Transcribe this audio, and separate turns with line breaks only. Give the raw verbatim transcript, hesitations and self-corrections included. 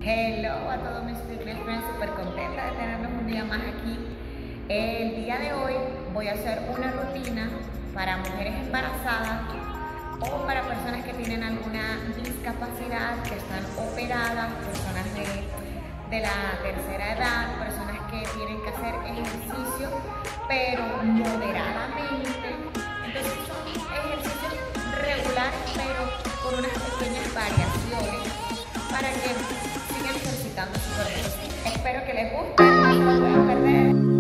Hello a todos mis fitness friends, súper contenta de tenerlos un día más aquí. El día de hoy voy a hacer una rutina para mujeres embarazadas o para personas que tienen alguna discapacidad, que están operadas, personas de, de la tercera edad, personas que tienen que hacer ejercicio pero moderadamente. Entonces son ejercicios regulares pero con unas pequeñas variaciones para que sigan ejercitando su cuerpo. Espero que les guste, no se lo pueden perder.